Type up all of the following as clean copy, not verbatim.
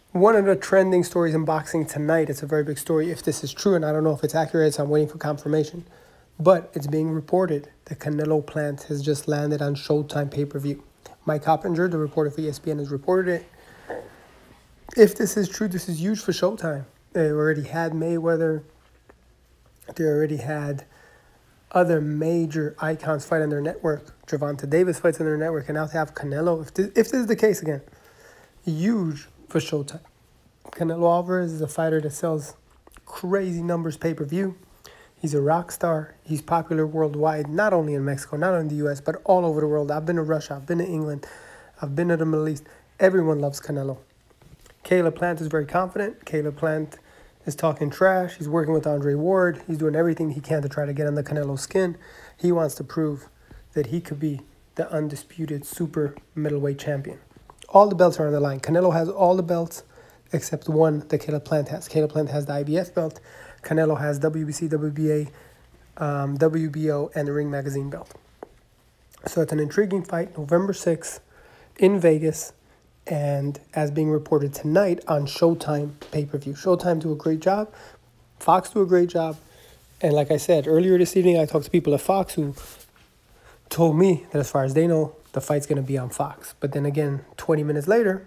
One of the trending stories in boxing tonight, it's a very big story if this is true, and I don't know if it's accurate, so I'm waiting for confirmation. But it's being reported that Canelo Plant has just landed on Showtime pay-per-view. Mike Hoppinger, the reporter for ESPN, has reported it. If this is true, this is huge for Showtime. They already had Mayweather. They already had other major icons fight on their network. Gervonta Davis fights on their network, and now to have Canelo. If this is the case again, huge for Showtime. Canelo Alvarez is a fighter that sells crazy numbers pay-per-view. He's a rock star. He's popular worldwide, not only in Mexico, not only in the U.S., but all over the world. I've been to Russia. I've been to England. I've been to the Middle East. Everyone loves Canelo. Caleb Plant is very confident. Caleb Plant is talking trash. He's working with Andre Ward. He's doing everything he can to try to get under Canelo's skin. He wants to prove that he could be the undisputed super middleweight champion. All the belts are on the line. Canelo has all the belts except one that Caleb Plant has. Caleb Plant has the IBF belt. Canelo has WBC, WBA, WBO, and the Ring Magazine belt. So it's an intriguing fight, November 6th in Vegas, and as being reported tonight on Showtime pay-per-view. Showtime do a great job. Fox do a great job. And like I said, earlier this evening, I talked to people at Fox who told me that as far as they know, the fight's going to be on Fox. But then again, 20 minutes later,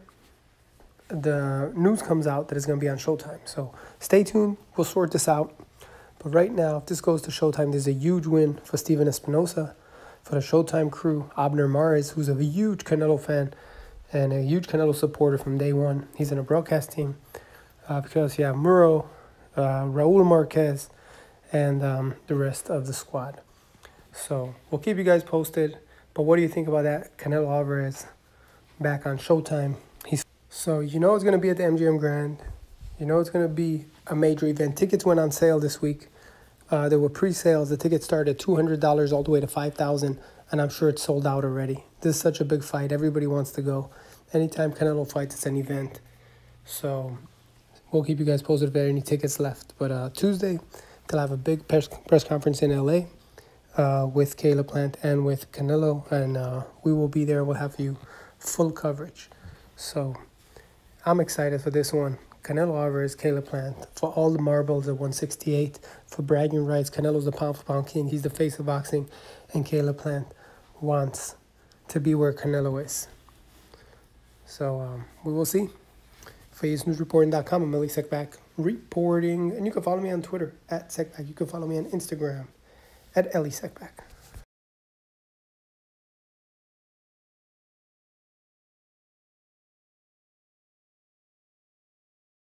the news comes out that it's going to be on Showtime. So stay tuned. We'll sort this out. But right now, if this goes to Showtime, there's a huge win for Steven Espinosa, for the Showtime crew. Abner Mares, who's a huge Canelo fan and a huge Canelo supporter from day one. He's in a broadcast team because you have Muro, Raul Marquez, and the rest of the squad. So we'll keep you guys posted. But what do you think about that? Canelo Alvarez back on Showtime. So you know it's going to be at the MGM Grand. You know it's going to be a major event. Tickets went on sale this week. There were pre-sales. The tickets started at $200 all the way to $5,000, and I'm sure it's sold out already. This is such a big fight. Everybody wants to go. Anytime Canelo fights, it's an event. So we'll keep you guys posted if there are any tickets left. But Tuesday, they'll have a big press conference in L.A. With Caleb Plant and with Canelo, and we will be there. We'll have you full coverage. So I'm excited for this one. Canelo Alvarez, Caleb Plant, for all the marbles at 168, for bragging rights. Canelo's the pound-for-pound king. He's the face of boxing, and Caleb Plant wants to be where Canelo is. So we will see. For YesNewsReporting.com, I'm Elie Seckbach reporting, and you can follow me on Twitter at Seckbach. You can follow me on Instagram at Elie Seckbach.